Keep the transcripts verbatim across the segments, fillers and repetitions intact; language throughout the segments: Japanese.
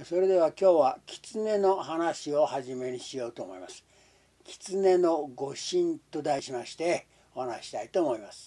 それでは今日は狐の話を始めにしようと思います。狐の御神と題しましてお話したいと思います。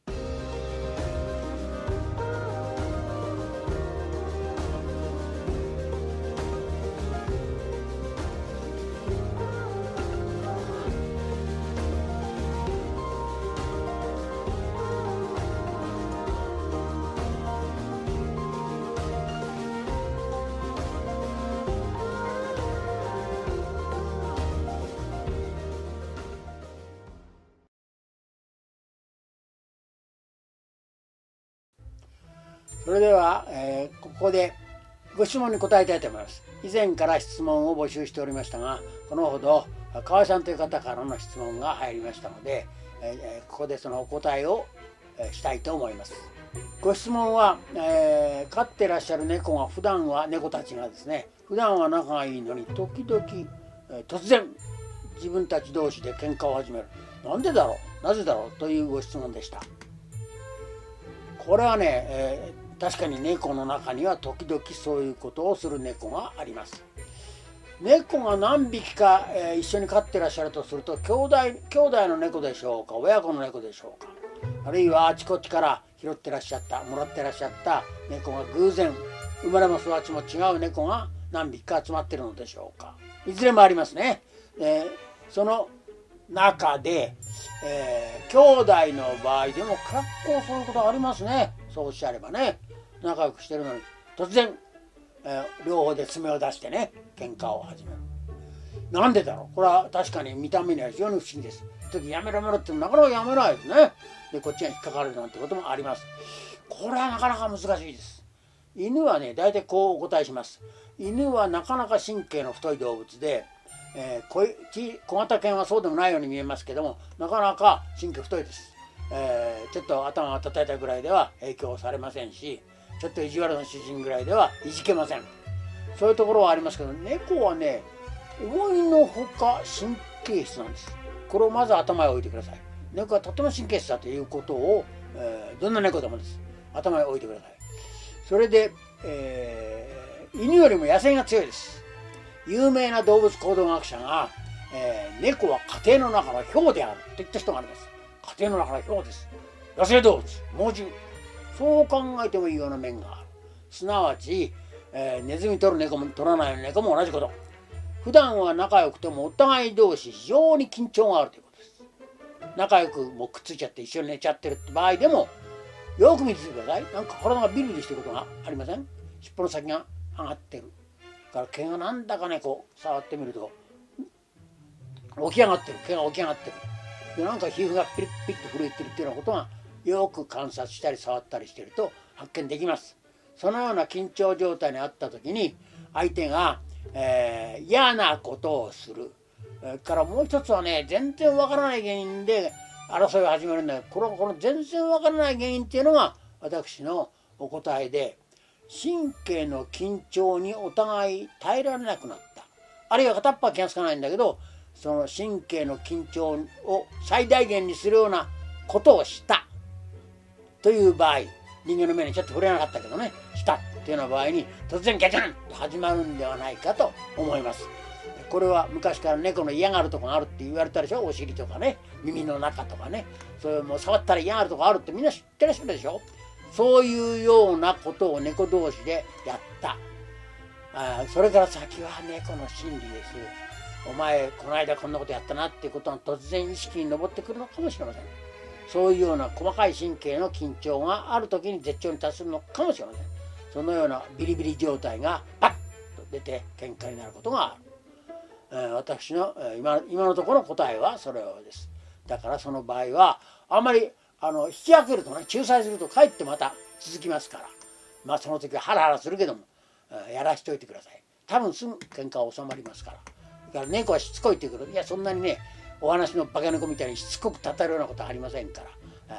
それでは、えー、ここでご質問に答えたいと思います。以前から質問を募集しておりましたが、このほど川合さんという方からの質問が入りましたので、えー、ここでそのお答えをしたいと思います。ご質問は、えー、飼ってらっしゃる猫が普段は猫たちがですね、普段は仲がいいのに時々、えー、突然自分たち同士で喧嘩を始める。なんでだろう、なぜだろうというご質問でした。これはね、えー確かに猫の中には時々そういうことをする猫があります。猫が何匹か、えー、一緒に飼ってらっしゃるとすると兄弟、兄弟の猫でしょうか、親子の猫でしょうか、あるいはあちこちから拾ってらっしゃったもらってらっしゃった猫が偶然生まれも育ちも違う猫が何匹か集まってるのでしょうか。いずれもありますね。えー、その中で、えー、兄弟の場合でも結構そういうことありますね。そうおっしゃればね、仲良くしてるのに突然、えー、両方で爪を出してね喧嘩を始める。なんでだろう。これは確かに見た目には非常に不思議です。時やめろやめろってなかなかやめないですね。でこっちが引っかかるなんてこともあります。これはなかなか難しいです。犬はね大体こうお答えします。犬はなかなか神経の太い動物で、えー、小, 小型犬はそうでもないように見えますけども、なかなか神経太いです。えー、ちょっと頭を叩いたぐらいでは影響されませんし、ちょっと意地悪な主人ぐらいではいじけません。そういうところはありますけど、猫はね思いのほか神経質なんです。これをまず頭に置いてください。猫はとても神経質だということを、えー、どんな猫でもです頭に置いてください。それで、えー、犬よりも野生が強いです。有名な動物行動学者が、えー、猫は家庭の中の豹であると言った人があります。家庭の中の豹です。野生動物、猛獣。そう考えてもいいような面がある。すなわち、えー、ネズミ取る猫も取らない猫も同じこと。普段は仲良くてもお互い同士非常に緊張があるということです。仲良くもうくっついちゃって一緒に寝ちゃってるって場合でもよく見ててください。なんか体がビリビリしてることがありません？尻尾の先が上がってる。だから毛がなんだかねこう触ってみると起き上がってる。毛が起き上がってる。でなんか皮膚がピリッピリッと震えてるっていうようなことがよく観察したり触ったりしてると発見できます。そのような緊張状態にあった時に相手が、えー、嫌なことをする。それからもう一つはね、全然わからない原因で争いを始めるんだけど、このこの全然わからない原因っていうのが私のお答えで、神経の緊張にお互い耐えられなくなった、あるいは片っぽは気がつかないんだけど、その神経の緊張を最大限にするようなことをしたという場合、人間の目にちょっと触れなかったけどね、したっていうような場合に突然ギャチャンと始まるんではないかと思います。これは昔から猫の嫌がるとこがあるって言われたでしょ。お尻とかね、耳の中とかね、そういうもう触ったら嫌がるとこあるってみんな知ってらっしゃるでしょ。そういうようなことを猫同士でやった。あそれから先は猫の心理です。お前この間こんなことやったなっていうことが突然意識に上ってくるのかもしれません。そういうような細かい神経の緊張がある時に絶頂に達するのかもしれません。そのようなビリビリ状態がパッと出て喧嘩になることがある。えー、私の、えー、今, 今のところの答えはそれです。だからその場合はあんまりあの引き分けるとね、仲裁するとかえってまた続きますから、まあその時はハラハラするけども、えー、やらしておいてください。多分すぐ喧嘩は収まりますから。だから猫はしつこいって言うけど、いやそんなにねお話の化け猫みたいにしつこくたたるようなことはありませんから、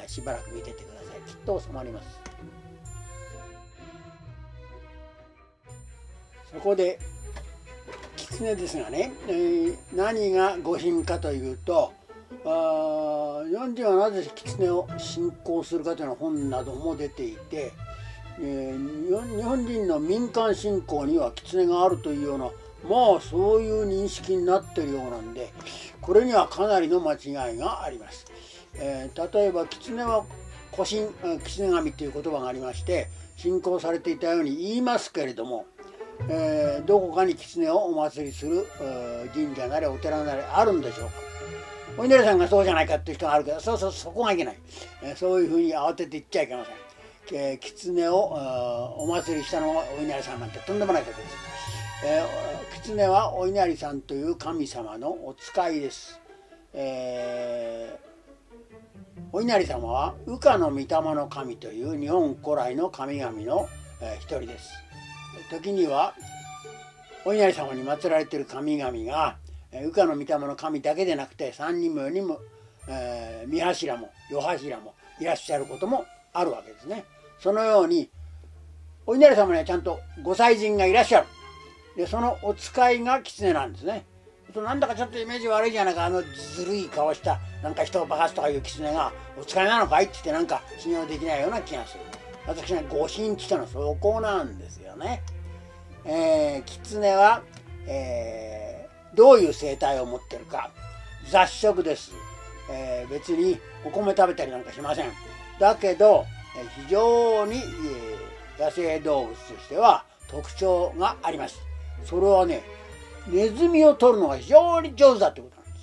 しばらく見ててください。きっと収まります。そこで狐ですがね、えー、何が御神かというと、あ日本人はなぜ狐を信仰するかというような本なども出ていて、 えー、日本人の民間信仰には狐があるというような、まあそういう認識になってるようなんで、これにはかなりの間違いがあります。えー、例えば狐は古神狐神という言葉がありまして、信仰されていたように言いますけれども、えー、どこかに狐をお祭りする神社なりお寺なりあるんでしょうか。お稲荷さんがそうじゃないかっていう人があるけど、そうそう、そこがいけない、えー、そういうふうに慌てて言っちゃいけません。えー、狐をお祭りしたのがお稲荷さんなんてとんでもないことです。えー、狐はお稲荷さんという神様のお使いです。えー、お稲荷様は羽化の御霊の神という日本古来の神々の、えー、一人です。時にはお稲荷様に祀られている神々が羽化の御霊の神だけでなくてさんにんもよにんも、えー、御柱も夜柱もいらっしゃることもあるわけですね。そのようにお稲荷様にはちゃんとご祭神がいらっしゃる。でそのお使いが狐なんですね。なんだかちょっとイメージ悪いじゃないか、あのずるい顔したなんか人を化かすとかいう狐がお使いなのかいって言ってなんか信用できないような気がする。私はご神って言ったのはそこなんですよね。えー、狐は、えー、どういう生態を持ってるか。雑食です。えー、別にお米食べたりなんかしません。だけど非常に、えー、野生動物としては特徴があります。それはね、ネズミを取るのが非常に上手だってことなんです。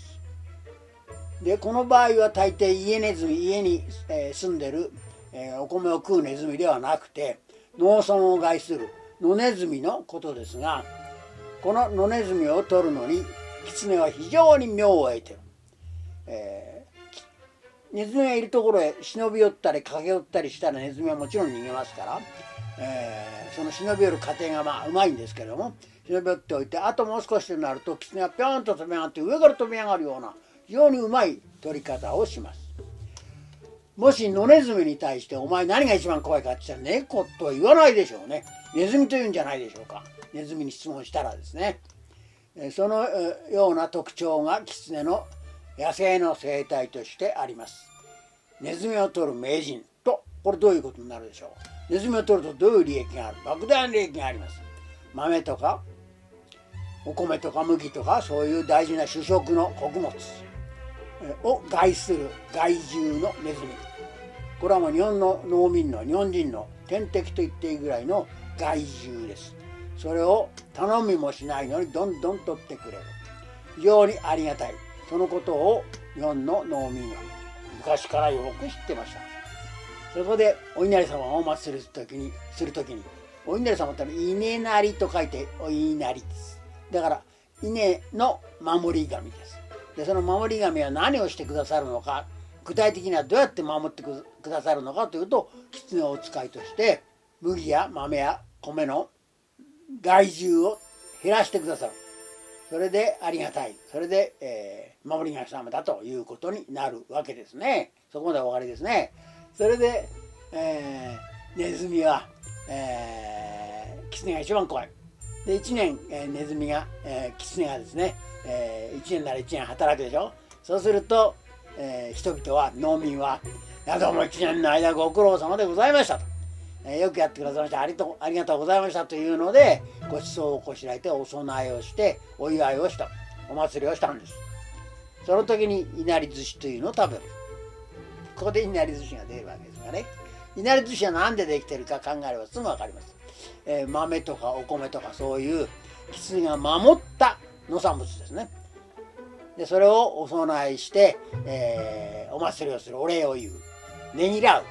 でこの場合は大抵家ネズミ、家に、えー、住んでる、えー、お米を食うネズミではなくて農村を害する野ネズミのことですが、この野ネズミを取るのに狐は非常に妙を得てる。えー、ネズミがいるところへ忍び寄ったり駆け寄ったりしたらネズミはもちろん逃げますから、えー、その忍び寄る過程がまあうまいんですけれども、忍び寄っておいてあともう少しになると狐がぴょんと飛び上がって上から飛び上がるような非常にうまい取り方をします。もし野ネズミに対してお前何が一番怖いかって言ったら猫とは言わないでしょうね。ネズミというんじゃないでしょうか。ネズミに質問したらですね、そのような特徴が狐の野生の生態としてあります。ネズミを取る名人と、これどういうことになるでしょう。ネズミを取るとどういう利益がある。莫大な利益があります。豆とかお米とか麦とかそういう大事な主食の穀物を害する害獣のネズミ、これはもう日本の農民の日本人の天敵と言っていいぐらいの害獣です。それを頼みもしないのにどんどん取ってくれる。非常にありがたい。そのことを日本の農民は昔からよく知ってました。そこでお稲荷様をお祭りするときにするときにお稲荷様って稲なりと書いてお稲荷です。だから稲の守り神です。でその守り神は何をしてくださるのか、具体的にはどうやって守ってくださるのかというと、狐をお使いとして麦や豆や米の害獣を減らしてくださる。それでありがたい。それで、えー、守り神様だということになるわけですね。そこまでお分かりですね。それで、えー、ネズミは、えー、狐が一番怖い。でいちねん、えー、ネズミが、えー、狐がですね、えー、いちねんならいちねん働くでしょ。そうすると、えー、人々は農民は「どうもいちねんの間ご苦労様でございました」と、えー、よくやってくださいました、ありとありがとうございましたというのでごちそうをこしらえてお供えをしてお祝いをした、お祭りをしたんです。その時にいなり寿司というのを食べる。ここでいなり寿司が出るわけですがね。いなり寿司は何でできてるか考えればすぐ分かります。えー、豆とかお米とかそういう狐が守った農産物ですね。でそれをお供えして、えー、お祭りをする、お礼を言う、ねぎらう。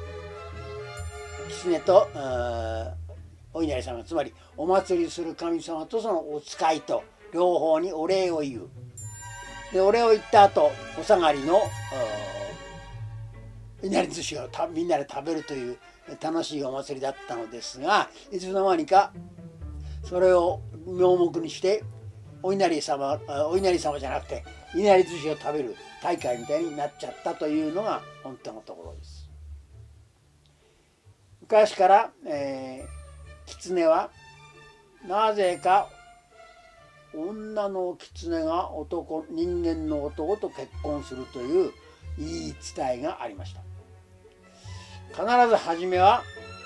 狐とお稲荷様、つまりお祭りする神様とそのお使いと両方にお礼を言う。でお礼を言った後お下がりのいなり寿司をたみんなで食べるという楽しいお祭りだったのですが、いつの間にかそれを名目にしてお稲荷様お稲荷様じゃなくていなり寿司を食べる大会みたいになっちゃったというのが本当のところです。昔から、えー、狐はなぜか女の狐が男人間の男と結婚するという言い伝えがありました。必ず初めは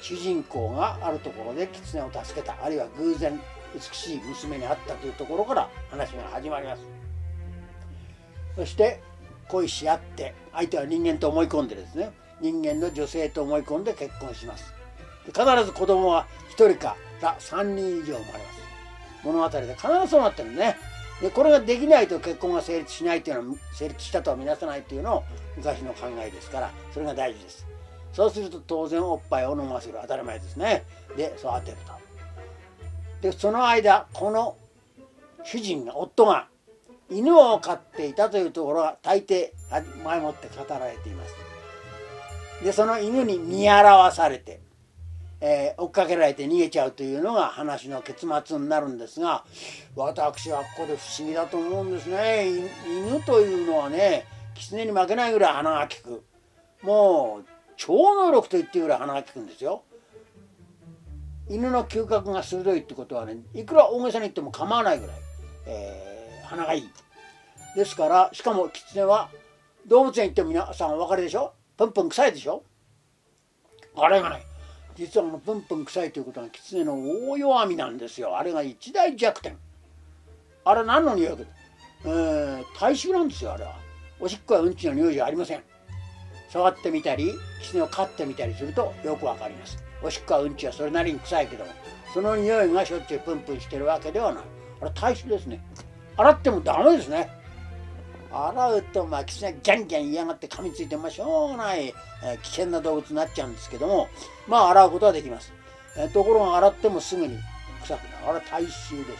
主人公があるところで狐を助けた、あるいは偶然美しい娘に会ったというところから話が始まります。そして恋し合って、相手は人間と思い込んでですね、人間の女性と思い込んで結婚します。で必ず子供はひとりからさんにん以上生まれます。物語で必ずそうなってるんですね。でこれができないと結婚が成立しないというのは、成立したとは見なさないというのを昔の考えですから、それが大事です。そうすると当然おっぱいを飲ませる、当たり前ですね。で育てると。でその間この主人が夫が犬を飼っていたというところが大抵前もって語られています。でその犬に見習わされて、えー、追っかけられて逃げちゃうというのが話の結末になるんですが、私はここで不思議だと思うんですね。犬というのはね、狐に負けないぐらい鼻が利く、もう超能力と言っていいぐらい鼻が利くんですよ。犬の嗅覚が鋭いってことはね、いくら大げさに言っても構わないぐらい、えー、鼻がいいですから。しかも狐は動物園行っても皆さんお分かりでしょ、プンプン臭いでしょ。あれがね、実はあのプンプン臭いということは狐の大弱みなんですよ。あれが一大弱点。あれ何の匂いか、えー、体臭なんですよ。あれはおしっこやうんちの匂いじゃありません。触ってみたり狐を飼ってみたりするとよくわかります。おしっこやうんちはそれなりに臭いけども、その匂いがしょっちゅうプンプンしてるわけではない。あれ体臭ですね。洗ってもダメですね。洗うとまあ狐がギャンギャン嫌がって噛みついて、まあしょうがない、えー、危険な動物になっちゃうんですけども、まあ洗うことはできます。えー、ところが洗ってもすぐに臭くなる。あれは体臭です。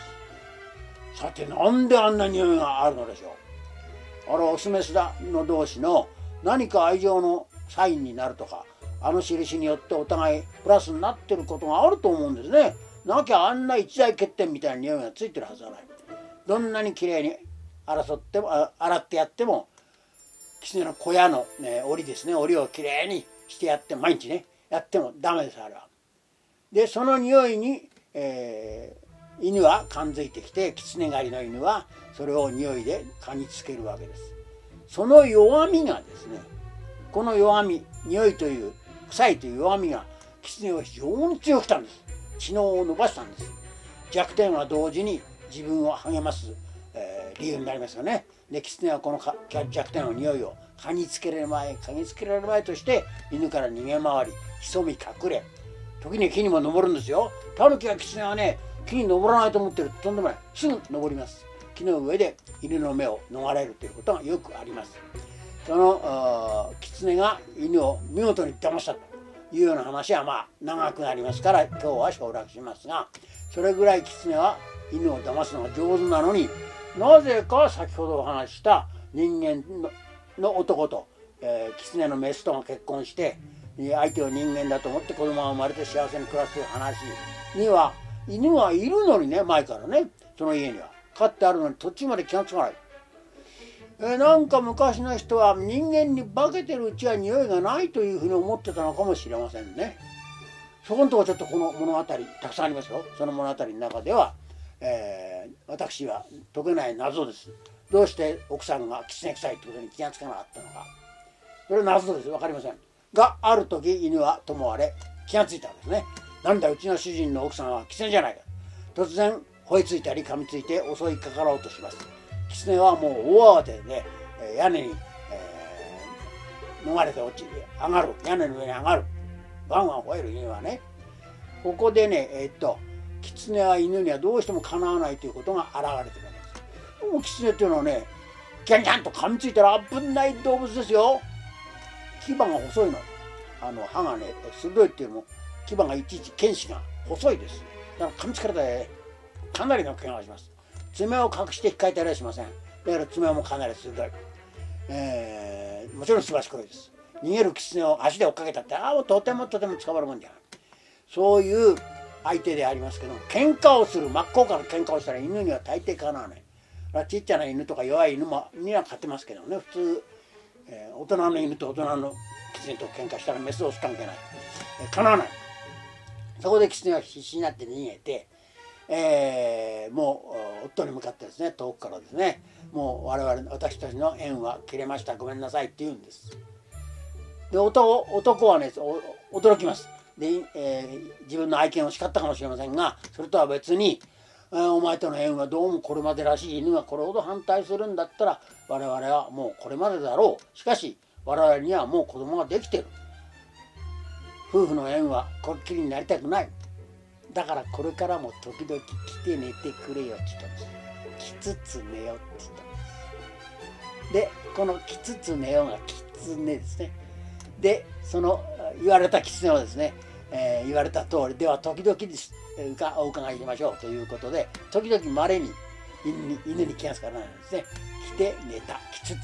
さてなんであんな匂いがあるのでしょう。あれオスメスだの同士の何か愛情のサインになるとか、あの印によってお互いプラスになってることがあると思うんですね。なきゃあんな一大欠点みたいな匂いがついてるはずはない。どんなにきれいに争っても洗ってやっても、狐の小屋の、ね、檻ですね、檻をきれいにしてやって毎日ねやってもダメです。あれは。でその匂いに、えー、犬は感づいてきて、狐狩りの犬はそれを匂いで嗅ぎつけるわけです。その弱みがですね、この弱み、匂いという臭いという弱みが狐を非常に強くしたんです。知能を伸ばしたんです。弱点は同時に自分を励ます、えー、理由になりますよね。で狐はこの弱点の匂いを嗅ぎつけられる前嗅ぎつけられる前として犬から逃げ回り、潜み隠れ、時に木にも登るんですよ。タヌキや狐はね、木に登らないと思ってるととんでもない、すぐ登ります。木の上で犬の目を逃れるということがよくあります。その狐が犬を見事に騙したというような話はまあ長くなりますから今日は省略しますが、それぐらい狐は犬を騙すのが上手なのに、なぜか先ほどお話しした人間 の, の男と、えー、狐のメスとが結婚して相手を人間だと思って子供が生まれて幸せに暮らすという話には、犬がいるのにね、前からね、その家には飼ってあるのに途中まで気がつかない。えー、なんか昔の人は人間に化けてるうちは匂いがないというふうに思ってたのかもしれませんね。そこのところちょっとこの物語たくさんありますよ。その物語の中では、えー、私は解けない謎です。どうして奥さんが狐臭いってことに気がつかなかったのか、それは謎です。分かりませんが、ある時犬はともあれ気がついたんですね。なんだうちの主人の奥さんは狐じゃないか。突然吠えついたり噛みついて襲いかかろうとします。狐はもう大慌てでね、屋根に、えー、逃れて落ち上がる、屋根の上に上がる、ワンワン吠える犬はね。ここでね、えー、っと狐は犬にはどうしてもかなわないということが現れてるわけです。もう狐っていうのはね、ギャンギャンと噛みついたら危ない動物ですよ。牙が細いの、あの歯がね鋭いっていうのも牙がいちいち剣士が細いです。だから噛みつかれたらかなりの怪我をします。爪を隠して控えたりはしません。だから爪もかなり鋭い、えー、もちろんすばしこいです。逃げる狐を足で追っかけたって、ああとてもとても捕まるもんじゃない。そういう相手でありますけど、喧嘩をする、真っ向から喧嘩をしたら犬には大抵かなわない。ちっちゃな犬とか弱い犬もには勝てますけどね、普通、えー、大人の犬と大人の狐と喧嘩したらメスオス関係ない、えー、かなわない。そこで狐は必死になって逃げて、えー、もう夫に向かってですね、遠くからですね、もう我々私たちの縁は切れました、ごめんなさいって言うんです。で 男, 男はね驚きます。 で、えー、自分の愛犬を叱ったかもしれませんが、それとは別に、えー、お前との縁はどうもこれまでらしい。犬がこれほど反対するんだったら我々はもうこれまでだろう。しかし我々にはもう子供ができてる。夫婦の縁はこっきりになりたくない。だからこれからも時々来て寝てくれよって言ったんです。来つつ寝よって言ったんです。でこの来つつ寝よが狐ですね。でその言われた狐をですね、えー、言われた通りでは時々お伺いしましょうということで、時々まれに犬に犬に来ますからなんですね。来て寝た、来つつ寝たと言います。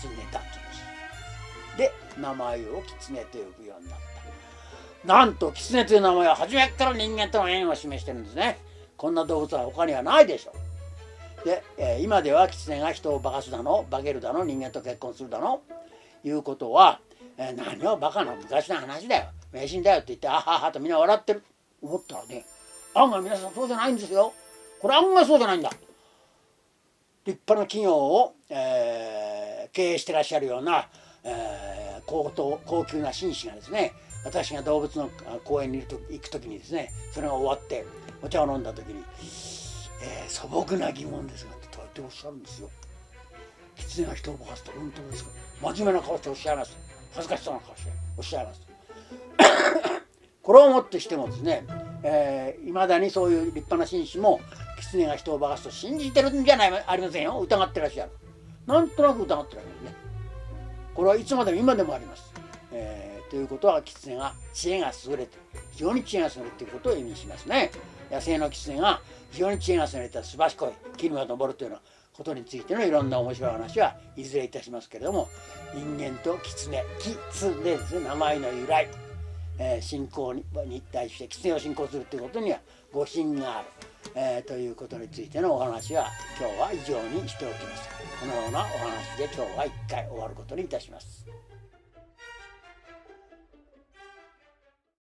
で名前を狐と呼ぶようになった。なんと狐という名前は初めから人間との縁を示してるんですね。こんな動物は他にはないでしょう。で、えー、今では狐が人を化かすだの化けるだの人間と結婚するだのいうことは、えー、何をバカな昔の話だよ迷信だよって言ってあははとみんな笑ってる思ったらね、案外皆さんそうじゃないんですよ。これ案外そうじゃないんだ。立派な企業を、えー、経営してらっしゃるような、えー、高等高級な紳士がですね、私が動物の公園に行く時にですね、それが終わってお茶を飲んだ時に、えー、素朴な疑問ですがって大抵おっしゃるんですよ。狐が人を化かすと本当ですか。真面目な顔しておっしゃいます。恥ずかしそうな顔しておっしゃいます。これをもってしてもですね、えー、未だにそういう立派な紳士も狐が人を化かすと信じてるんじゃないありませんよ。疑ってらっしゃる。なんとなく疑ってらっしゃるね。これはいつまでも今でもあります。えーということは狐が知恵が優れて非常に知恵が優れてということを意味しますね。野生の狐が非常に知恵が優れたすばしこい桐が登るというようなことについてのいろんな面白い話はいずれいたしますけれども、人間と狐狐ですね、名前の由来、えー、信仰にに対して狐を信仰するということにはご信がある、えー、ということについてのお話は今日は以上にしておきます。このようなお話で今日はいっかい終わることにいたします。